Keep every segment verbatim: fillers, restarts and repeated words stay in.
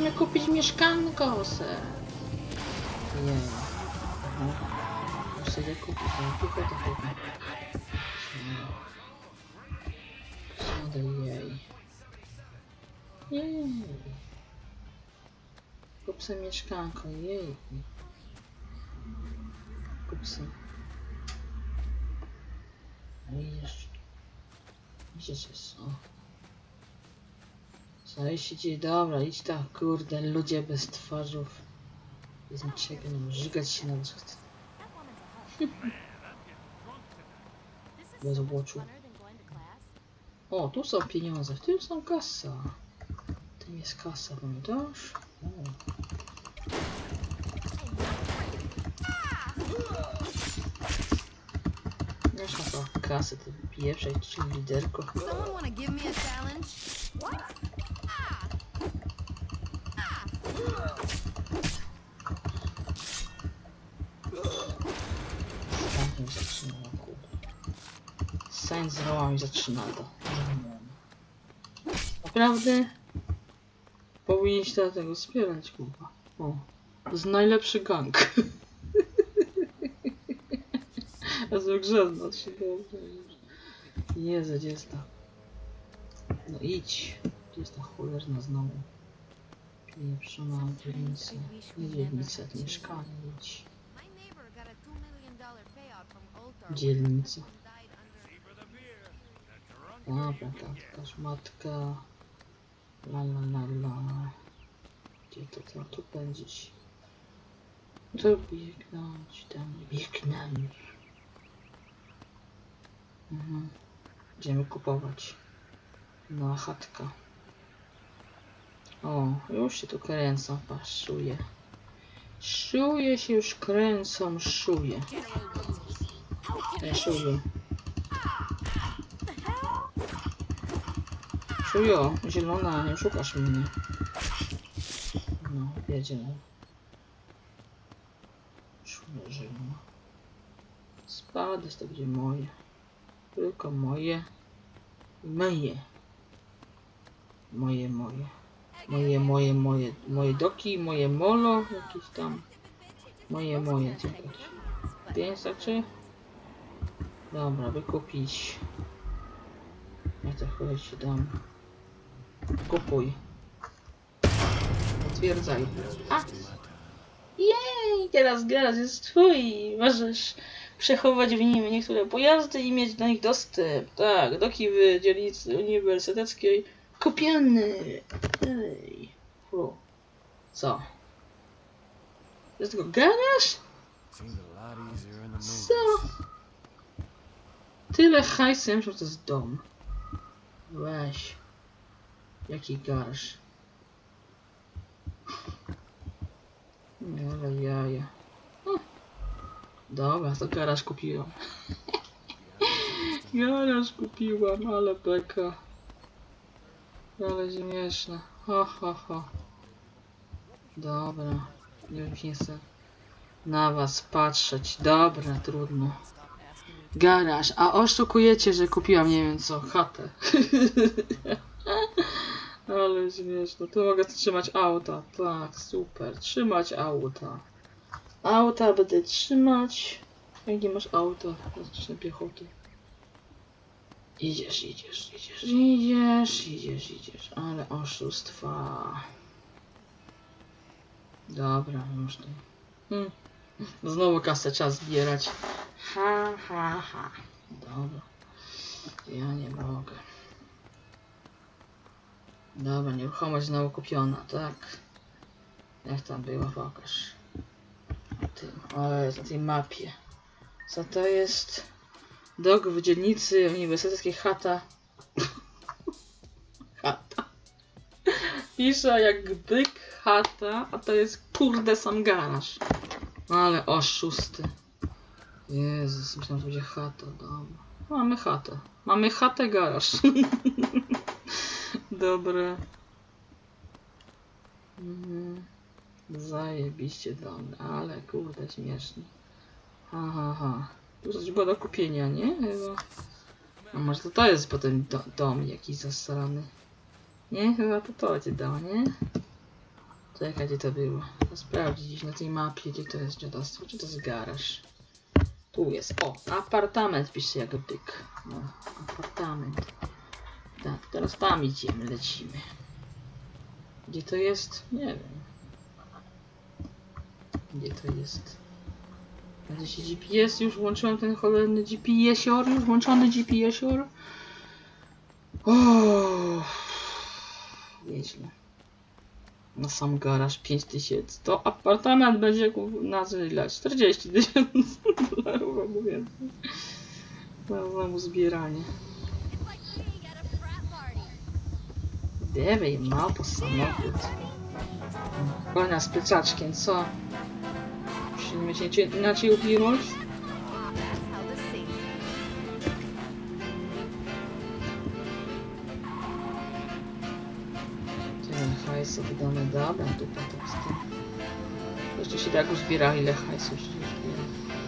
Możemy kupić mieszkanko se. Nie. Muszę sobie kupić, no tylko to chyba. Siadaj jej. Jej. Kup se mieszkanko, jej. Kup se. Widzisz. Widzisz, jest o. Co się dzieje? Dobra, idź tak, kurde, ludzie bez twarzów. Bez niczego, no, żygać się na chce. Bez obłoczu. O, tu są pieniądze, w tym są kasa. W tym jest kasa, pamiętasz? O. Masz na to kasę, ty pierwszej, czy liderko. Zaczyna, kurde. Sainz z rołami zaczyna to. Naprawdę powinien się do tego wspierać, kurwa. O, to jest najlepszy gang. A zagrzezna się dobrze. Jezu, gdzie jest ta? No idź. Gdzie jest ta cholerna znowu? Pieprzona dzielnica. Nie dzielnica, to mieszkanie, idź. Dzielnica. Dobra, tam jakaś matka. La la la la. Gdzie to tam tu pędzić? To biegnąć, tam biegnąć. Mhm. Idziemy kupować. No, chatka. O, już się tu kręcą, patrz, szuje. Szuje się już kręcą, szuje. Ja szuję. Szujo, zielona, nie szukasz mnie. No, jedziemy. Szujo, zielona. Spadać to będzie moje. Tylko moje. Moje. Moje, moje. Moje, moje, moje. Moje doki, moje molo. Jakieś tam. Moje, moje. Pięć starczy? Dobra, wykupić. Ja to chyba się dam. Kupuj. Potwierdzaj. A! Jej! Teraz garaż jest twój. Możesz przechowywać w nim niektóre pojazdy i mieć do nich dostęp. Tak, doki w dzielnicy uniwersyteckiej. Kupiony! Ej. Fu. Co? To jest tylko garaż? Co? Tyle hajsu, ja myślę, że to jest dom. Weź. Jaki garaż? Nie, ale jaja. Hm. Dobra, to garaż kupiłam. Garaż kupiłam, ale beka. Ale śmieszne. Ha, ha, ha. Dobra. Nie wiem, nie chcę na was patrzeć. Dobra, trudno. Garaż. A oszukujecie, że kupiłam nie wiem co, chatę. Ale śmieszne. Tu mogę trzymać auta. Tak, super. Trzymać auta. Auta będę trzymać. Jak nie masz auta, zacznę piechoty. Idziesz, idziesz, idziesz, idziesz, idziesz, idziesz. Ale oszustwa. Dobra, już to. Hmm. Znowu kasę trzeba zbierać. Ha, ha, ha. Dobra. Ja nie mogę. Dobra, nieruchomość znowu kupiona, tak? Jak tam było, pokaż. Tym, o, na tej mapie. Co to jest? Dok w dzielnicy uniwersyteckiej chata. Chata. Pisze jak byk chata, a to jest kurde sam garaż. Ale oszusty. Jezus, myślałem, że będzie chata. Dobra. Mamy chatę. Mamy chatę, garaż. Dobra. Mhm. Zajebiście dobre, ale kurde śmiesznie. Ha, ha, ha. Tu coś było do kupienia, nie? Chyba. A może to to jest potem do, dom jakiś zasrany. Nie? Chyba to to cię dało, nie? Czekaj, gdzie to było? Sprawdzić gdzieś na tej mapie, gdzie to jest dziadostwo, czy to jest garaż. Tu jest, o, apartament pisze jak byk. No, apartament. Tak, teraz tam idziemy, lecimy. Gdzie to jest? Nie wiem. Gdzie to jest? Gdzie się G P S? Już włączyłem ten cholerny G P S-ior, już włączony G P S-ior. O, nieźle. Na sam garaż pięć tysięcy. To apartament będzie nazwy ile? czterdzieści tysięcy dolarów albo więcej. Znowu zbieranie. Dewey ma po samochód. Konia z pleczaczkiem, co? Musimy się inaczej ubiwać? Tyle hajsu wydane, dobra, dupa to z tym. Jeszcze się tak uzbiera, ile hajsu się zbiera.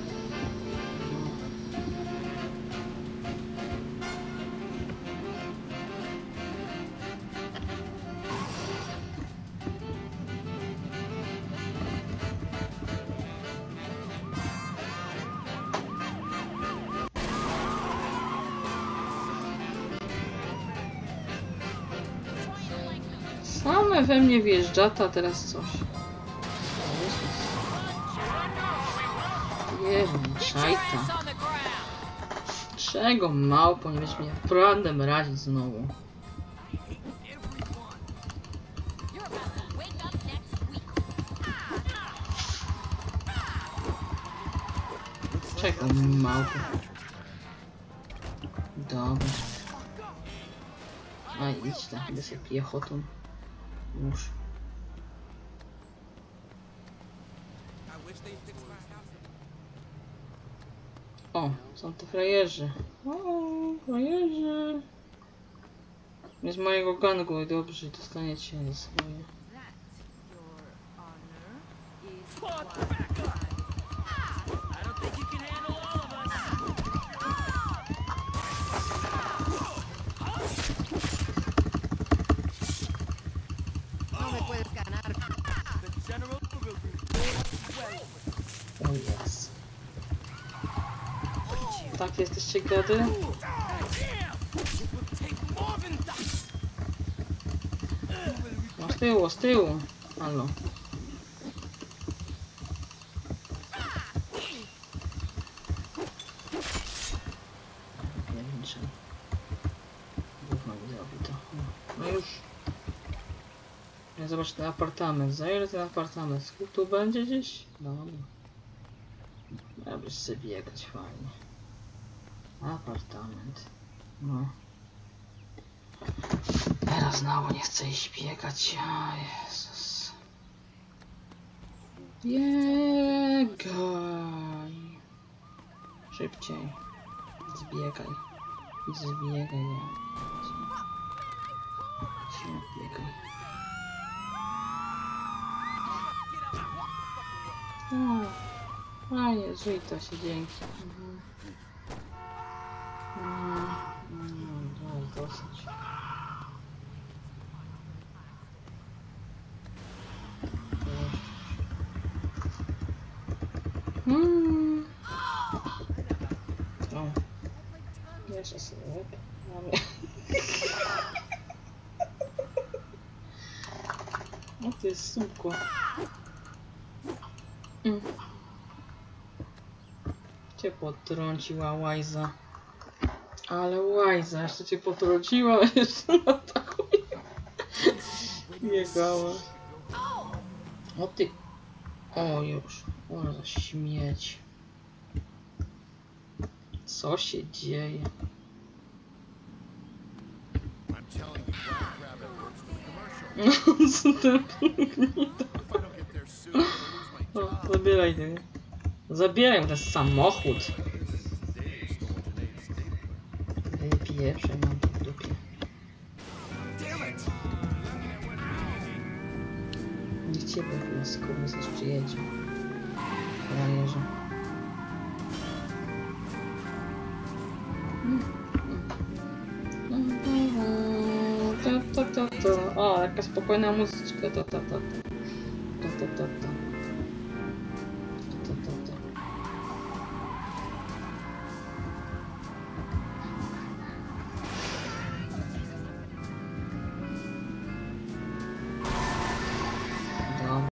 Same we mnie wjeżdża, a teraz coś. Jezu, szajta. Czego małpo, nie będziesz mnie prawdę radzić znowu. Czego małpo? Dobra. A idź tam, idę sobie piechotą. Już. O, są te frajerzy. O, frajerzy. Nie z mojego gangu, dobrze, dostaniecie ze swoje. O jest. Tak jesteście gady? No z tyłu, z tyłu. Halo. Nie wiem czym. Gówno mi zrobi to. No już. Ja zobacz ten apartament. Zajrzę ten apartament. Tu będzie gdzieś? Dobra. Miałbyś sobie biegać fajnie. Apartament. No. Teraz znowu nie chcę iść biegać. O Jezus. Biegaj. Szybciej. Zbiegaj. Zbiegaj. Się biegaj. O, fajnie, żyj to się dzięki. Mhm. Mm, no, dosyć. Mm. O, jeszcze sobie łeb. Mamy. O, to jest suko. Mm. Cię potrąciła łajza. Ale łajza, jeszcze cię potrąciła, jeszcze na taką biegała. O ty. O już. O za śmieć. Co się dzieje? No co to gnita. O, zabieraj ten. Zabieraj ten samochód. Pierwsze mam to w dupie. Niech ciebie chyba skoro coś przyjedzie. Frajerze. To, to, to, to. O, jaka spokojna muzyczka. To, to, to, to. Ta, ta, ta, ta.